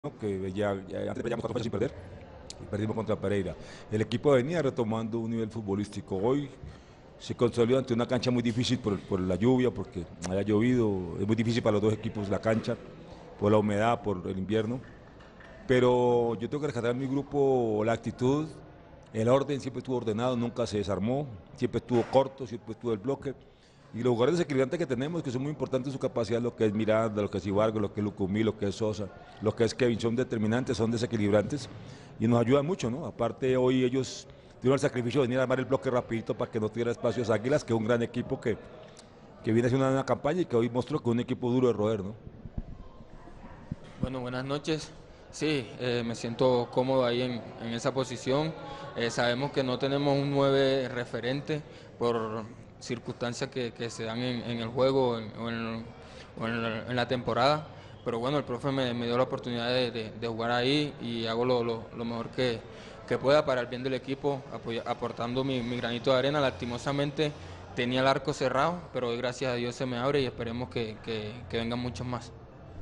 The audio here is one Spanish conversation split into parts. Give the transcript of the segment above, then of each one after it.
¿no? Que antes veíamos 4 fechas sin perder y perdimos contra Pereira. El equipo venía retomando un nivel futbolístico. Hoy se consolidó ante una cancha muy difícil por la lluvia, porque haya llovido. Es muy difícil para los dos equipos la cancha, por la humedad, por el invierno. Pero yo tengo que rescatar en mi grupo la actitud, el orden, siempre estuvo ordenado, nunca se desarmó, siempre estuvo corto, siempre estuvo el bloque. Y los jugadores desequilibrantes que tenemos, que son muy importantes en su capacidad, lo que es Miranda, lo que es Ibargo, lo que es Lucumí, lo que es Sosa, lo que es Kevin, son determinantes, son desequilibrantes y nos ayudan mucho, ¿no? Aparte hoy ellos tuvieron el sacrificio de venir a armar el bloque rapidito para que no tuviera espacios Águilas, que es un gran equipo que viene haciendo una campaña y que hoy mostró que es un equipo duro de roer, ¿no? Bueno, buenas noches. Sí, me siento cómodo ahí en esa posición. Sabemos que no tenemos un 9 referente por circunstancias que se dan en el juego o en la temporada. Pero bueno, el profe me dio la oportunidad de jugar ahí y hago lo mejor que pueda para el bien del equipo, aportando mi granito de arena. Lastimosamente tenía el arco cerrado, pero hoy gracias a Dios se me abre y esperemos que vengan muchos más.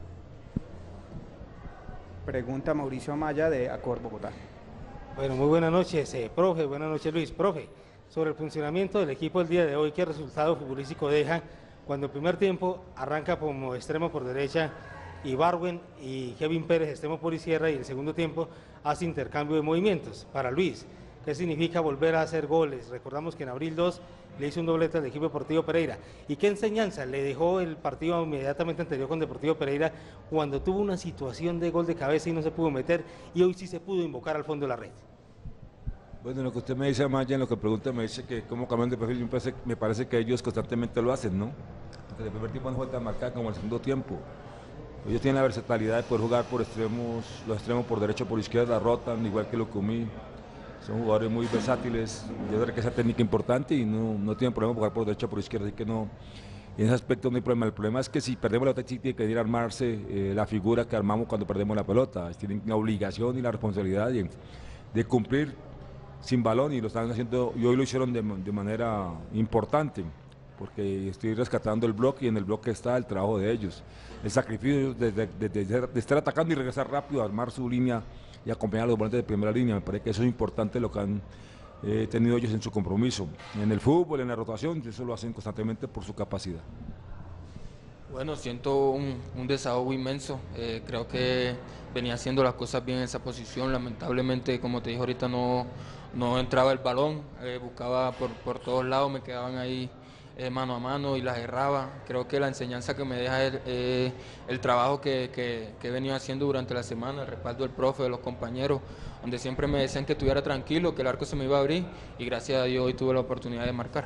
Pregunta Mauricio Amaya de Acor Bogotá. Bueno, muy buenas noches, profe. Buenas noches, Luis. Profe, sobre el funcionamiento del equipo el día de hoy, ¿qué resultado futbolístico deja cuando el primer tiempo arranca como extremo por derecha Ibargüen y Kevin Pérez extremo por izquierda y el segundo tiempo hace intercambio de movimientos? Para Luis, ¿qué significa volver a hacer goles? Recordamos que en abril 2 le hizo un doblete al equipo Deportivo Pereira. ¿Y qué enseñanza le dejó el partido inmediatamente anterior con Deportivo Pereira cuando tuvo una situación de gol de cabeza y no se pudo meter y hoy sí se pudo invocar al fondo de la red? Bueno, lo que usted me dice, Amaya, en lo que pregunta, me dice que cómo cambian de perfil, me parece que ellos constantemente lo hacen, ¿no? Desde el primer tiempo no fue tan marcada como el segundo tiempo. Ellos tienen la versatilidad de poder jugar por extremos, los extremos por derecha o por izquierda, rotan, igual que Lucumí. Son jugadores muy versátiles, yo creo que esa técnica importante y no tienen problema jugar por derecha o por izquierda, así que no, en ese aspecto no hay problema. El problema es que si perdemos la pelota, sí tiene que ir a armarse la figura que armamos cuando perdemos la pelota. Tienen la obligación y la responsabilidad de cumplir sin balón y lo están haciendo, y hoy lo hicieron de manera importante, porque estoy rescatando el bloque y en el bloque está el trabajo de ellos. El sacrificio de estar atacando y regresar rápido, armar su línea y acompañar a los volantes de primera línea. Me parece que eso es importante lo que han tenido ellos en su compromiso. En el fútbol, en la rotación, eso lo hacen constantemente por su capacidad. Bueno, siento un desahogo inmenso. Creo que venía haciendo las cosas bien en esa posición. Lamentablemente, como te dije ahorita, no entraba el balón. Buscaba por todos lados, me quedaban ahí mano a mano y las erraba. Creo que la enseñanza que me deja es el trabajo que he venido haciendo durante la semana, el respaldo del profe, de los compañeros, donde siempre me decían que estuviera tranquilo, que el arco se me iba a abrir y gracias a Dios hoy tuve la oportunidad de marcar.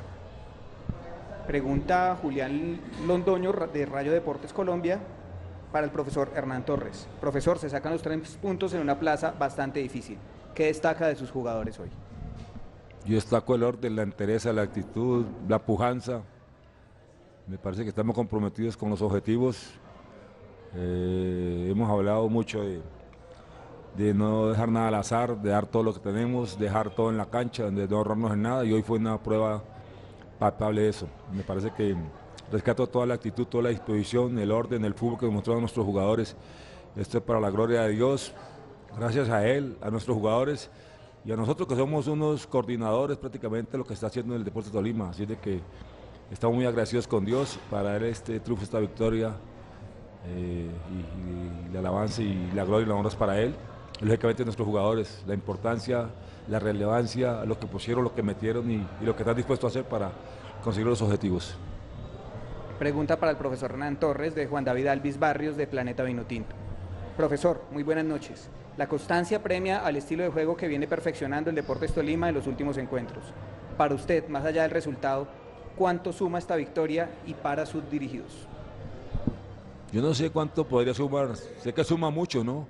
Pregunta Julián Londoño de Rayo Deportes Colombia para el profesor Hernán Torres. Profesor, se sacan los 3 puntos en una plaza bastante difícil. ¿Qué destaca de sus jugadores hoy? Yo destaco el orden, la entereza, la actitud, la pujanza. Me parece que estamos comprometidos con los objetivos. Hemos hablado mucho de no dejar nada al azar, de dar todo lo que tenemos, dejar todo en la cancha, de no ahorrarnos en nada, y hoy fue una prueba palpable de eso. Me parece que rescato toda la actitud, toda la disposición, el orden, el fútbol que demostraron nuestros jugadores. Esto es para la gloria de Dios, gracias a él, a nuestros jugadores y a nosotros que somos unos coordinadores prácticamente lo que está haciendo el Deportes Tolima. Así de que estamos muy agradecidos con Dios para dar este triunfo, esta victoria, y la alabanza y la gloria y la honra es para él. Y lógicamente nuestros jugadores, la importancia, la relevancia, lo que pusieron, lo que metieron y lo que están dispuestos a hacer para conseguir los objetivos. Pregunta para el profesor Hernán Torres de Juan David Alvis Barrios de Planeta Vinotinto. Profesor, muy buenas noches. La constancia premia al estilo de juego que viene perfeccionando el Deportes Tolima en los últimos encuentros. Para usted, más allá del resultado, ¿cuánto suma esta victoria y para sus dirigidos? Yo no sé cuánto podría sumar, sé que suma mucho, ¿no?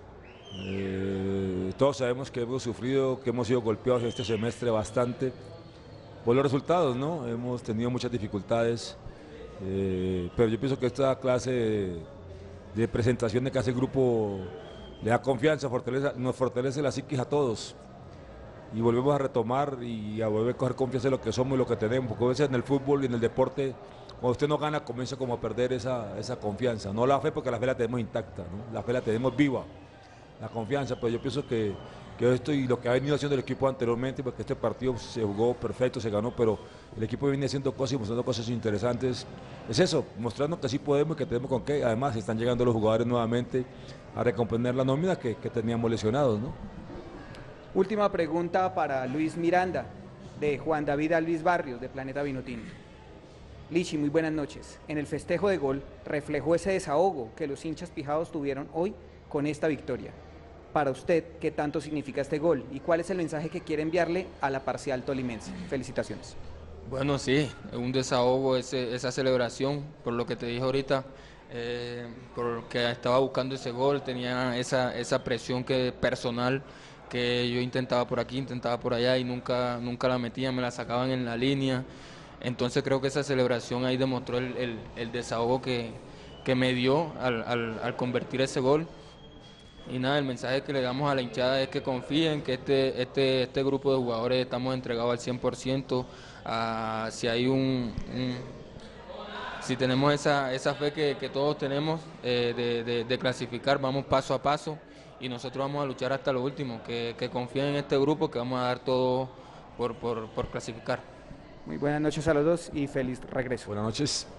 Todos sabemos que hemos sufrido, que hemos sido golpeados este semestre bastante por los resultados, ¿no? Hemos tenido muchas dificultades, pero yo pienso que esta clase de presentaciones que hace el grupo le da confianza, nos fortalece la psiquis a todos y volvemos a retomar y a volver a coger confianza en lo que somos y lo que tenemos, porque a veces en el fútbol y en el deporte, cuando usted no gana, comienza como a perder esa confianza, no la fe, porque la fe la tenemos intacta, ¿no? La fe la tenemos viva. la confianza, pero yo pienso que esto y lo que ha venido haciendo el equipo anteriormente, porque este partido se jugó perfecto, se ganó, pero el equipo viene haciendo cosas y mostrando cosas interesantes. Es eso, mostrando que sí podemos y que tenemos con qué. Además, están llegando los jugadores nuevamente a recomponer la nómina que teníamos lesionados, ¿no? Última pregunta para Luis Miranda, de Juan David Alvis Barrios, de Planeta Vinotinto. Lichi, muy buenas noches. En el festejo de gol reflejó ese desahogo que los hinchas pijados tuvieron hoy con esta victoria. Para usted, ¿qué tanto significa este gol? ¿Y cuál es el mensaje que quiere enviarle a la parcial tolimense? Felicitaciones. Bueno, sí, un desahogo, esa celebración, por lo que te dije ahorita, porque estaba buscando ese gol, tenía esa presión personal que yo intentaba por aquí, intentaba por allá y nunca la metía, me la sacaban en la línea. Entonces creo que esa celebración ahí demostró el desahogo que me dio al convertir ese gol. Y nada, el mensaje que le damos a la hinchada es que confíen, que este grupo de jugadores estamos entregados al 100%. Si tenemos esa fe que todos tenemos de clasificar, vamos paso a paso y nosotros vamos a luchar hasta lo último, que confíen en este grupo, que vamos a dar todo por clasificar. Muy buenas noches a los dos y feliz regreso. Buenas noches.